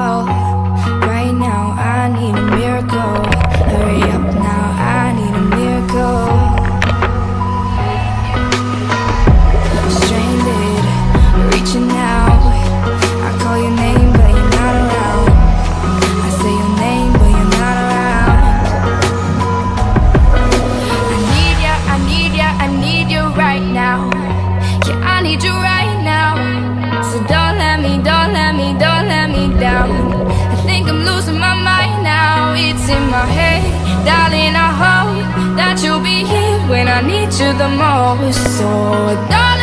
call. Right now I need a miracle. Hurry up now, I need a miracle. Stranded, reaching out. I call your name but you're not around. I say your name but you're not around. I need ya, I need ya, I need you right now. Yeah, I need you right now. So don't let me, don't let me, don't let me down. I think I'm losing my mind now. It's in my head, darling, I hope that you'll be here when I need you the most. So don't